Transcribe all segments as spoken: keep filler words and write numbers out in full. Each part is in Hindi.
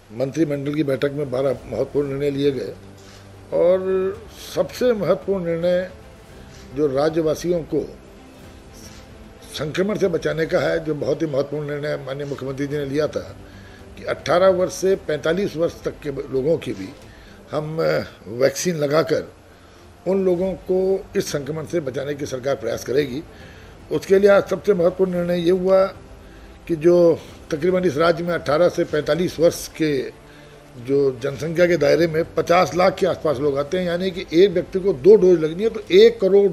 मंत्रिमंडल की बैठक में बारह महत्वपूर्ण निर्णय लिए गए और सबसे महत्वपूर्ण निर्णय जो राज्यवासियों को संक्रमण से बचाने का है, जो बहुत ही महत्वपूर्ण निर्णय माननीय मुख्यमंत्री जी ने लिया था कि अठारह वर्ष से पैंतालीस वर्ष तक के लोगों की भी हम वैक्सीन लगाकर उन लोगों को इस संक्रमण से बचाने की सरकार प्रयास करेगी। उसके लिए आज सबसे महत्वपूर्ण निर्णय ये हुआ कि जो तकरीबन इस राज्य में अठारह से पैंतालीस वर्ष के जो जनसंख्या के दायरे में पचास लाख के आसपास लोग आते हैं, यानी कि एक व्यक्ति को दो डोज लगनी है, तो एक करोड़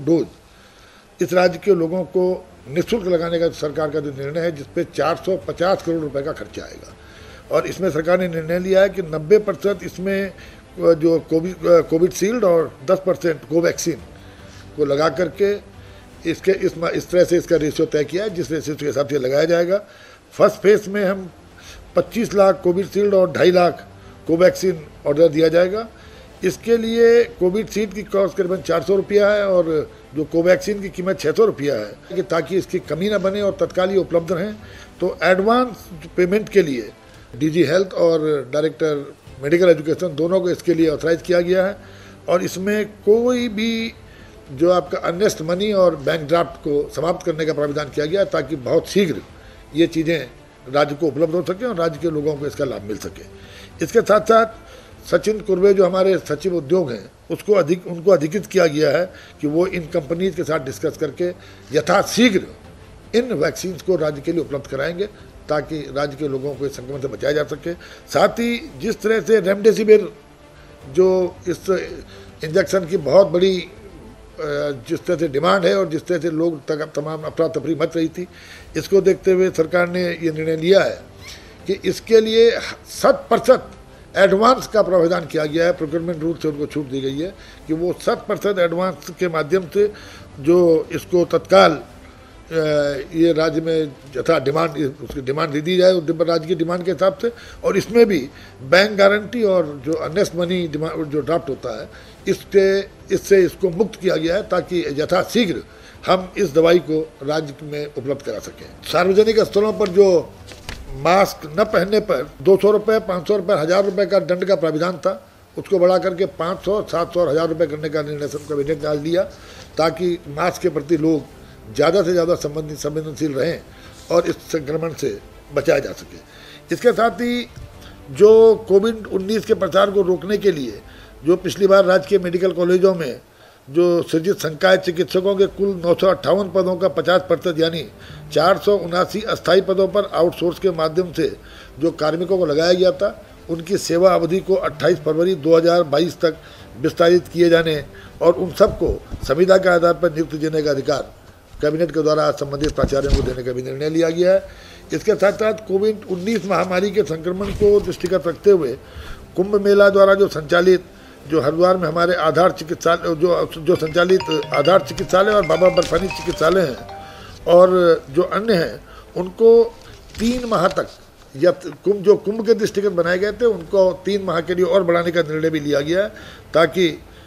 डोज इस राज्य के लोगों को निःशुल्क लगाने का सरकार का जो निर्णय है, जिसपे चार सौ पचास करोड़ रुपए का खर्चा आएगा। और इसमें सरकार ने निर्णय लिया है कि नब्बे परसेंट इसमें जो कोविड कोविशील्ड और दस परसेंट कोवैक्सीन को लगा करके इसके इस इस तरह से इसका रेशियो तय किया है, जिस रेशियो के हिसाब से लगाया जाएगा। फर्स्ट फेज में हम पच्चीस लाख कोविशील्ड और ढाई लाख कोवैक्सीन ऑर्डर दिया जाएगा। इसके लिए कोविशील्ड की कॉस्ट करीबन चार सौ रुपया है और जो कोवैक्सीन की कीमत छः सौ रुपया है, कि ताकि इसकी कमी ना बने और तत्काल ही उपलब्ध रहें। तो एडवांस पेमेंट के लिए डीजी हेल्थ और डायरेक्टर मेडिकल एजुकेशन दोनों को इसके लिए ऑथराइज किया गया है। और इसमें कोई भी जो आपका अननेस्ट मनी और बैंक ड्राफ्ट को समाप्त करने का प्रावधान किया गया है, ताकि बहुत शीघ्र ये चीज़ें राज्य को उपलब्ध हो सकें और राज्य के लोगों को इसका लाभ मिल सके। इसके साथ साथ सचिन कुर्वे जो हमारे सचिव उद्योग हैं, उसको अधिक उनको अधिकृत किया गया है कि वो इन कंपनीज के साथ डिस्कस करके यथाशीघ्र इन वैक्सीन को राज्य के लिए उपलब्ध कराएंगे, ताकि राज्य के लोगों को इस संक्रमण से बचाया जा सके। साथ ही जिस तरह से रेमडेसिविर जो इस इंजेक्शन की बहुत बड़ी जिस तरह से डिमांड है और जिस तरह से लोग तक तमाम अफरा तफरी मच रही थी, इसको देखते हुए सरकार ने ये निर्णय लिया है कि इसके लिए शत प्रतिशत एडवांस का प्रावधान किया गया है। प्रोक्योरमेंट रूल से उनको छूट दी गई है कि वो शत प्रतिशत एडवांस के माध्यम से जो इसको तत्काल ये राज्य में यथा डिमांड उसकी डिमांड दे दी जाए राज्य की डिमांड के हिसाब से। और इसमें भी बैंक गारंटी और जो अननेस्ट मनी डिमांड जो ड्राफ्ट होता है, इसके इससे इसको मुक्त किया गया है, ताकि यथाशीघ्र हम इस दवाई को राज्य में उपलब्ध करा सकें। सार्वजनिक स्थलों पर जो मास्क न पहनने पर दो सौ रुपये, पाँच सौ रुपये, हज़ार रुपये का दंड का प्राविधान था, उसको बढ़ा करके पाँच सौ, सात सौ और हज़ार रुपये करने का निर्णय कैबिनेट ने आज लिया, ताकि मास्क के प्रति लोग ज़्यादा से ज़्यादा संबंधित संवेदनशील रहें और इस संक्रमण से बचाया जा सके। इसके साथ ही जो कोविड उन्नीस के प्रसार को रोकने के लिए जो पिछली बार राज्य के मेडिकल कॉलेजों में जो सृजित संकाय चिकित्सकों के कुल नौ सौ अट्ठावन पदों का पचास प्रतिशत यानी चार सौ उनासी अस्थायी पदों पर आउटसोर्स के माध्यम से जो कार्मिकों को लगाया गया था, उनकी सेवा अवधि को अट्ठाईस फरवरी दो हज़ार बाईस तक विस्तारित किए जाने और उन सबको संविदा के आधार पर नियुक्ति देने का अधिकार कैबिनेट के द्वारा संबंधित प्राचार्यों को देने का भी निर्णय लिया गया है। इसके साथ साथ कोविड उन्नीस महामारी के संक्रमण को दृष्टिगत रखते हुए कुंभ मेला द्वारा जो संचालित जो हरिद्वार में हमारे आधार चिकित्सालय जो जो संचालित आधार चिकित्सालय और बाबा बर्फानी चिकित्सालय हैं और जो अन्य हैं, उनको तीन माह तक या कुंभ जो कुंभ के दृष्टिगत बनाए गए थे, उनको तीन माह के लिए और बढ़ाने का निर्णय भी लिया गया है, ताकि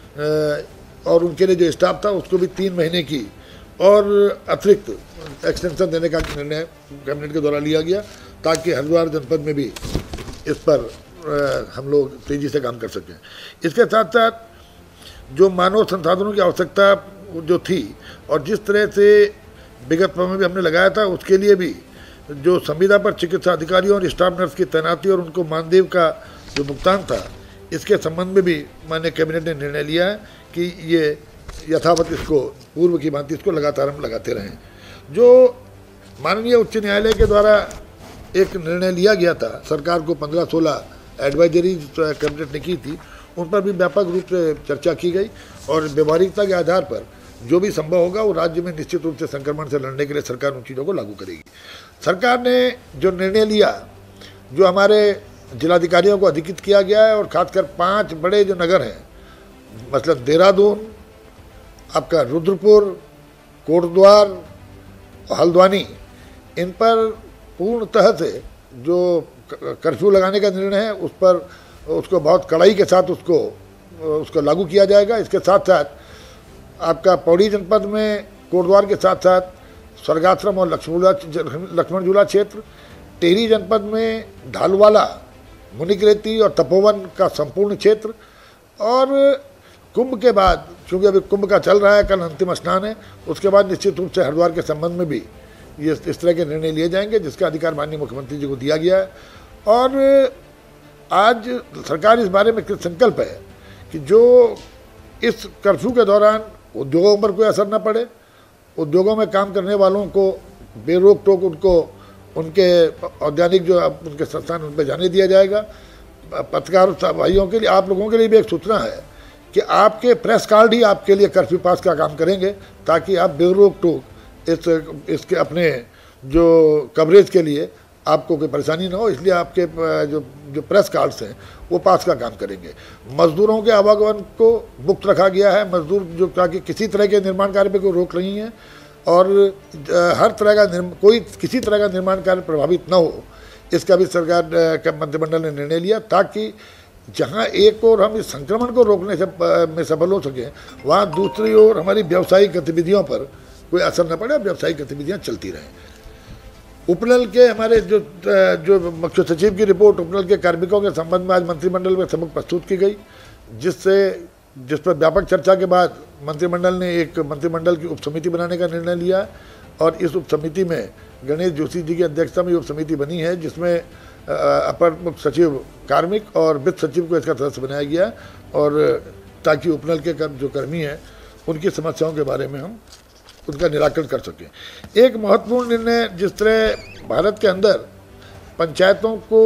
और उनके लिए जो स्टाफ था उसको भी तीन महीने की और अतिरिक्त एक्सटेंशन देने का निर्णय कैबिनेट के द्वारा लिया गया, ताकि हरिद्वार जनपद में भी इस पर हम लोग तेज़ी से काम कर सकें। इसके साथ साथ जो मानव संसाधनों की आवश्यकता जो थी और जिस तरह से विगत में भी हमने लगाया था, उसके लिए भी जो संविदा पर चिकित्सा अधिकारियों और स्टाफ नर्स की तैनाती और उनको मानदेय का जो भुगतान था, इसके संबंध में भी माननीय कैबिनेट ने निर्णय लिया है कि ये यथावत इसको पूर्व की भांति इसको लगातार हम लगाते रहें। जो माननीय उच्च न्यायालय के द्वारा एक निर्णय लिया गया था, सरकार को पंद्रह सोलह एडवाइजरी कैबिनेट ने की थी, उन पर भी व्यापक रूप से चर्चा की गई और व्यवहारिकता के आधार पर जो भी संभव होगा वो राज्य में निश्चित रूप से संक्रमण से लड़ने के लिए सरकार उन चीज़ों को लागू करेगी। सरकार ने जो निर्णय लिया, जो हमारे जिलाधिकारियों को अधिकृत किया गया है और खासकर पाँच बड़े जो नगर हैं, मतलब देहरादून, आपका रुद्रपुर, कोटद्वार, हल्द्वानी, इन पर पूर्णतः से जो कर्फ्यू लगाने का निर्णय है, उस पर उसको बहुत कड़ाई के साथ उसको उसको लागू किया जाएगा। इसके साथ साथ आपका पौड़ी जनपद में कोटद्वार के साथ साथ स्वर्गाश्रम और लक्ष्मण झूला लक्ष्मण झूला क्षेत्र, टिहरी जनपद में ढालवाला, मुनिकृति और तपोवन का संपूर्ण क्षेत्र, और कुंभ के बाद, क्योंकि अभी कुंभ का चल रहा है, कल अंतिम स्नान है, उसके बाद निश्चित रूप से हरिद्वार के संबंध में भी ये इस तरह के निर्णय लिए जाएंगे जिसका अधिकार माननीय मुख्यमंत्री जी को दिया गया है। और आज सरकार इस बारे में कृत संकल्प है कि जो इस कर्फ्यू के दौरान उद्योगों पर कोई असर न पड़े, उद्योगों में काम करने वालों को बेरोक टोक उनको उनके औद्यानिक जो उनके संस्थान उन पर जाने दिया जाएगा। पत्रकार भाइयों के लिए, आप लोगों के लिए भी एक सूचना है कि आपके प्रेस कार्ड ही आपके लिए कर्फ्यू पास का काम करेंगे, ताकि आप बेरोक टोक इस इसके अपने जो कवरेज के लिए आपको कोई परेशानी ना हो, इसलिए आपके जो जो प्रेस कार्ड्स हैं वो पास का काम करेंगे। मजदूरों के आवागमन को मुक्त रखा गया है, मजदूर जो ताकि किसी तरह के निर्माण कार्य पे कोई रोक नहीं है, और हर तरह का कोई किसी तरह का निर्माण कार्य प्रभावित ना हो, इसका भी सरकार का मंत्रिमंडल ने निर्णय लिया, ताकि जहां एक ओर हम इस संक्रमण को रोकने से में सफल हो सकें, वहां दूसरी ओर हमारी व्यावसायिक गतिविधियों पर कोई असर न पड़े, व्यावसायिक गतिविधियां चलती रहें। उपनल के हमारे जो जो मुख्य सचिव की रिपोर्ट उपनल के कार्मिकों के संबंध में आज मंत्रिमंडल में सबक प्रस्तुत की गई, जिससे जिस पर व्यापक चर्चा के बाद मंत्रिमंडल ने एक मंत्रिमंडल की उपसमिति बनाने का निर्णय लिया, और इस उपसमिति में गणेश जोशी जी की अध्यक्षता में उपसमिति बनी है, जिसमें अपर मुख्य सचिव कार्मिक और वित्त सचिव को इसका सदस्य बनाया गया, और ताकि उपनल के कर, जो कर्मी हैं उनकी समस्याओं के बारे में हम उनका निराकरण कर सकें। एक महत्वपूर्ण निर्णय, जिस तरह भारत के अंदर पंचायतों को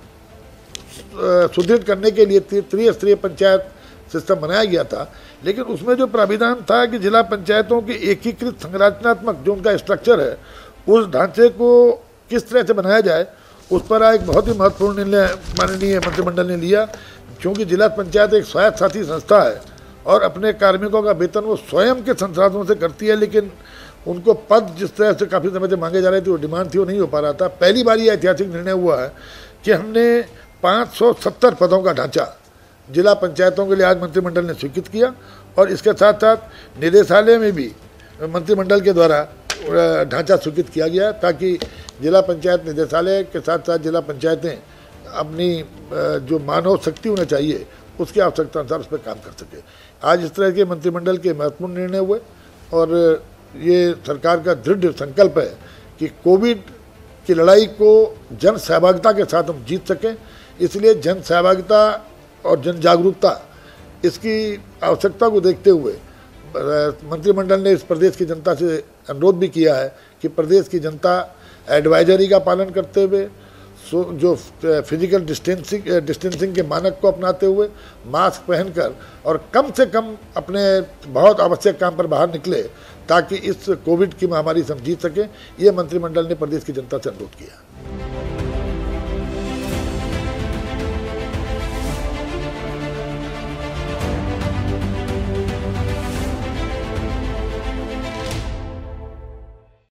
सुदृढ़ करने के लिए त्रिस्तरीय पंचायत सिस्टम बनाया गया था, लेकिन उसमें जो प्राविधान था कि जिला पंचायतों के एकीकृत संरचनात्मक जो उनका स्ट्रक्चर है, उस ढांचे को किस तरह से बनाया जाए, उस पर एक बहुत ही महत्वपूर्ण निर्णय माननीय मंत्रिमंडल ने लिया। क्योंकि जिला पंचायत एक स्वायत्त शासी संस्था है और अपने कार्मिकों का वेतन वो स्वयं के संसाधनों से करती है, लेकिन उनको पद जिस तरह से काफ़ी समय से मांगे जा रहे थे, वो डिमांड थी, वो नहीं हो पा रहा था। पहली बार ये ऐतिहासिक निर्णय हुआ है कि हमने पाँच सौ सत्तर पदों का ढांचा जिला पंचायतों के लिए आज मंत्रिमंडल ने स्वीकृत किया, और इसके साथ साथ निदेशालय में भी मंत्रिमंडल के द्वारा ढांचा स्वीकृत किया गया, ताकि जिला पंचायत निदेशालय के साथ साथ जिला पंचायतें अपनी जो मानव शक्ति होना चाहिए उसकी आवश्यकता अनुसार उस पर काम कर सके। आज इस तरह के मंत्रिमंडल के महत्वपूर्ण निर्णय हुए, और ये सरकार का दृढ़ संकल्प है कि कोविड की लड़ाई को जन सहभागिता के साथ हम जीत सकें। इसलिए जन सहभागिता और जन जागरूकता, इसकी आवश्यकता को देखते हुए मंत्रिमंडल ने इस प्रदेश की जनता से अनुरोध भी किया है कि प्रदेश की जनता एडवाइजरी का पालन करते हुए, जो फिजिकल डिस्टेंसिंग डिस्टेंसिंग के मानक को अपनाते हुए, मास्क पहनकर और कम से कम अपने बहुत आवश्यक काम पर बाहर निकले, ताकि इस कोविड की महामारी से हम जीत सकें। ये मंत्रिमंडल ने प्रदेश की जनता से अनुरोध किया।